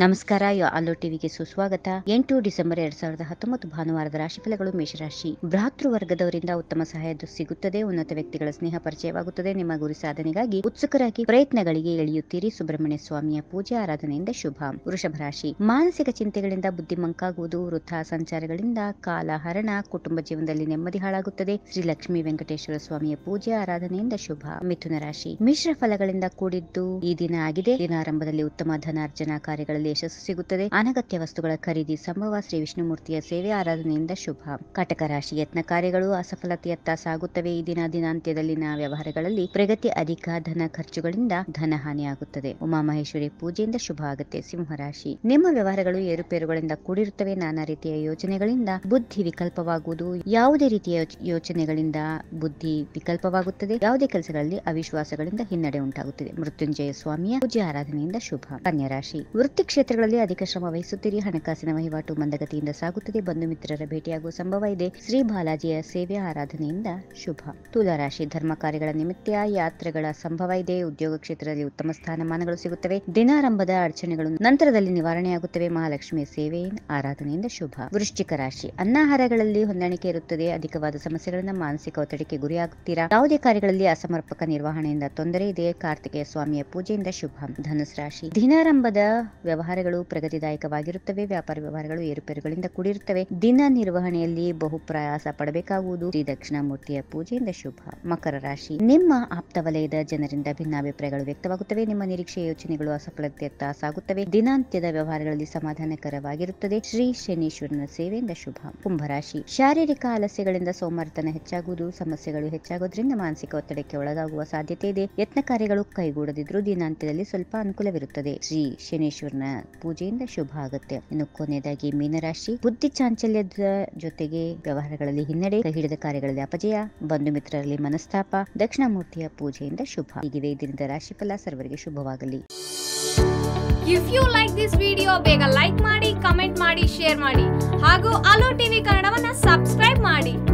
ನಮಸ್ಕಾರ. ಆಲೋ ಟಿವಿಗೆ ಸುಸ್ವಾಗತ. 8 ಡಿಸೆಂಬರ್ 2019 ಭಾನುವಾರದ ರಾಶಿಫಲಗಳು. ಮೇಷರಾಶಿ. ಭ್ರಾತೃ ವರ್ಗದವರಿಂದ ಉತ್ತಮ ಸಹಾಯ ಸಿಗುತ್ತದೆ. ಉನ್ನತ ವ್ಯಕ್ತಿಗಳ ಸ್ನೇಹ ಪರಿಚಯವಾಗುತ್ತದೆ. ನಿಮ್ಮ ಗುರಿ ಸಾಧನೆಗಾಗಿ ಉತ್ಸುಕರಾಗಿ ಪ್ರಯತ್ನಗಳಿಗೆ ಇಳಿಯುತ್ತೀರಿ. ಸುಬ್ರಹ್ಮಣ್ಯ ಸ್ವಾಮಿಯ ಪೂಜೆ ಆರಾಧನೆಯಿಂದ ಶುಭ. ವೃಷಭ ರಾಶಿ. ಮಾನಸಿಕ ಚಿಂತೆಗಳಿಂದ ಬುದ್ಧಿ ಮಂಕಾಗುವುದು. ವೃಥಾ ಸಂಚಾರಗಳಿಂದ ಕಾಲ ಹರಣ. ಕುಟುಂಬ ಜೀವನದಲ್ಲಿ ನೆಮ್ಮದಿ ಹಾಳಾಗುತ್ತದೆ. ಶ್ರೀ ಲಕ್ಷ್ಮೀ ವೆಂಕಟೇಶ್ವರ ಸ್ವಾಮಿಯ ಪೂಜೆ ಆರಾಧನೆಯಿಂದ ಶುಭ. ಮಿಥುನ ರಾಶಿ. ಮಿಶ್ರ ಫಲಗಳಿಂದ ಕೂಡಿದ್ದು ಈ ದಿನ ಆಗಿದೆ. ದಿನಾರಂಭದಲ್ಲಿ ಉತ್ತಮ ಧನಾರ್ಜನಾ ಕಾರ್ಯಗಳಲ್ಲಿ ಯಶಸ್ಸು ಸಿಗುತ್ತದೆ. ಅನಗತ್ಯ ವಸ್ತುಗಳ ಖರೀದಿ ಸಂಭವ. ಶ್ರೀ ವಿಷ್ಣುಮೂರ್ತಿಯ ಸೇವೆ ಆರಾಧನೆಯಿಂದ ಶುಭ. ಕಟಕ ರಾಶಿ. ಯತ್ನ ಕಾರ್ಯಗಳು ಅಸಫಲತೆಯತ್ತ ಸಾಗುತ್ತವೆ. ಈ ದಿನಾಂತ್ಯದಲ್ಲಿನ ವ್ಯವಹಾರಗಳಲ್ಲಿ ಪ್ರಗತಿ ಅಧಿಕ. ಧನ ಖರ್ಚುಗಳಿಂದ ಧನ ಹಾನಿಯಾಗುತ್ತದೆ. ಉಮಾಮಹೇಶ್ವರಿ ಪೂಜೆಯಿಂದ ಶುಭ ಆಗುತ್ತೆ. ಸಿಂಹರಾಶಿ. ನಿಮ್ಮ ವ್ಯವಹಾರಗಳು ಏರುಪೇರುಗಳಿಂದ ಕೂಡಿರುತ್ತವೆ. ನಾನಾ ರೀತಿಯ ಯೋಚನೆಗಳಿಂದ ಬುದ್ಧಿ ವಿಕಲ್ಪವಾಗುವುದು. ಯಾವುದೇ ರೀತಿಯ ಯೋಚನೆಗಳಿಂದ ಬುದ್ಧಿ ವಿಕಲ್ಪವಾಗುತ್ತದೆ. ಯಾವುದೇ ಕೆಲಸಗಳಲ್ಲಿ ಅವಿಶ್ವಾಸಗಳಿಂದ ಹಿನ್ನಡೆ ಉಂಟಾಗುತ್ತದೆ. ಮೃತ್ಯುಂಜಯ ಸ್ವಾಮಿಯ ಪೂಜೆ ಆರಾಧನೆಯಿಂದ ಶುಭ. ಕನ್ಯಾ ರಾಶಿ. ವೃತ್ತಿ ಕ್ಷೇತ್ರಗಳಲ್ಲಿ ಅಧಿಕ ಶ್ರಮ ವಹಿಸುತ್ತೀರಿ. ಹಣಕಾಸಿನ ವಹಿವಾಟು ಮಂದಗತಿಯಿಂದ ಸಾಗುತ್ತದೆ. ಬಂಧು ಮಿತ್ರರ ಭೇಟಿಯಾಗುವ ಸಂಭವ ಇದೆ. ಶ್ರೀ ಬಾಲಾಜಿಯ ಸೇವೆ ಆರಾಧನೆಯಿಂದ ಶುಭ. ತುಲಾ ರಾಶಿ. ಧರ್ಮ ಕಾರ್ಯಗಳ ನಿಮಿತ್ತ ಯಾತ್ರೆಗಳ ಸಂಭವ ಇದೆ. ಉದ್ಯೋಗ ಕ್ಷೇತ್ರದಲ್ಲಿ ಉತ್ತಮ ಸ್ಥಾನಮಾನಗಳು ಸಿಗುತ್ತವೆ. ದಿನಾರಂಭದ ಅಡಚಣೆಗಳು ನಂತರದಲ್ಲಿ ನಿವಾರಣೆಯಾಗುತ್ತವೆ. ಮಹಾಲಕ್ಷ್ಮಿಯ ಸೇವೆ ಆರಾಧನೆಯಿಂದ ಶುಭ. ವೃಶ್ಚಿಕ ರಾಶಿ. ಅನ್ನಾಹಾರಗಳಲ್ಲಿ ಹೊಂದಾಣಿಕೆ ಇರುತ್ತದೆ. ಅಧಿಕವಾದ ಸಮಸ್ಯೆಗಳಿಂದ ಮಾನಸಿಕ ಒತ್ತಡಕ್ಕೆ ಗುರಿಯಾಗುತ್ತೀರಾ. ಯಾವುದೇ ಕಾರ್ಯಗಳಲ್ಲಿ ಅಸಮರ್ಪಕ ನಿರ್ವಹಣೆಯಿಂದ ತೊಂದರೆ ಇದೆ. ಕಾರ್ತಿಕೇಯ ಸ್ವಾಮಿಯ ಪೂಜೆಯಿಂದ ಶುಭ. ಧನುಸ್ ರಾಶಿ. ದಿನಾರಂಭದ ವ್ಯವಹಾರಗಳು ಪ್ರಗತಿದಾಯಕವಾಗಿರುತ್ತವೆ. ವ್ಯಾಪಾರ ವ್ಯವಹಾರಗಳು ಏರುಪೇರುಗಳಿಂದ ಕೂಡಿರುತ್ತವೆ. ದಿನ ನಿರ್ವಹಣೆಯಲ್ಲಿ ಬಹು ಪ್ರಯಾಸ ಪಡಬೇಕಾಗುವುದು. ಶ್ರೀ ದಕ್ಷಿಣಾಮೂರ್ತಿಯ ಪೂಜೆಯಿಂದ ಶುಭ. ಮಕರ ರಾಶಿ. ನಿಮ್ಮ ಆಪ್ತ ವಲಯದ ಜನರಿಂದ ಭಿನ್ನಾಭಿಪ್ರಾಯಗಳು ವ್ಯಕ್ತವಾಗುತ್ತವೆ. ನಿಮ್ಮ ನಿರೀಕ್ಷೆಯ ಯೋಚನೆಗಳು ಅಸಫಲತೆಯತ್ತ ಸಾಗುತ್ತವೆ. ದಿನಾಂತ್ಯದ ವ್ಯವಹಾರಗಳಲ್ಲಿ ಸಮಾಧಾನಕರವಾಗಿರುತ್ತದೆ. ಶ್ರೀ ಶನೀಶ್ವರನ ಸೇವೆಯಿಂದ ಶುಭ. ಕುಂಭರಾಶಿ. ಶಾರೀರಿಕ ಆಲಸ್ಯಗಳಿಂದ ಸೋಮಾರಿತನ ಹೆಚ್ಚಾಗುವುದು. ಸಮಸ್ಯೆಗಳು ಹೆಚ್ಚಾಗೋದ್ರಿಂದ ಮಾನಸಿಕ ಒತ್ತಡಕ್ಕೆ ಒಳಗಾಗುವ ಸಾಧ್ಯತೆ ಇದೆ. ಯತ್ನ ಕಾರ್ಯಗಳು ಕೈಗೂಡದಿದ್ರೂ ದಿನಾಂತ್ಯದಲ್ಲಿ ಸ್ವಲ್ಪ ಅನುಕೂಲವಿರುತ್ತದೆ. ಶ್ರೀ ಶನೇಶ್ವರನ ಪೂಜೆಯಿಂದ ಶುಭ ಆಗುತ್ತೆ. ಇನ್ನು ಕೊನೆಯದಾಗಿ ಮೀನರಾಶಿ. ಬುದ್ಧಿ ಚಾಂಚಲ್ಯದ ಜೊತೆಗೆ ವ್ಯವಹಾರಗಳಲ್ಲಿ ಹಿನ್ನಡೆ. ಕೈ ಹಿಡಿದ ಕಾರ್ಯಗಳಲ್ಲಿ ಅಪಜಯ. ಬಂಧು ಮಿತ್ರರಲ್ಲಿ ಮನಸ್ತಾಪ. ದಕ್ಷಿಣಾಮೂರ್ತಿಯ ಪೂಜೆಯಿಂದ ಶುಭ. ಹೀಗಿವೆ ಈ ದಿನದ ರಾಶಿಫಲ. ಸರ್ವರಿಗೆ ಶುಭವಾಗಲಿ. If you like this video ಬೇಗ ಲೈಕ್ ಮಾಡಿ, ಕಮೆಂಟ್ ಮಾಡಿ, ಶೇರ್ ಮಾಡಿ ಹಾಗೂ ಆಲೋ ಟಿವಿ ಕನ್ನಡವನ್ನ ಸಬ್ಸ್ಕ್ರೈಬ್ ಮಾಡಿ.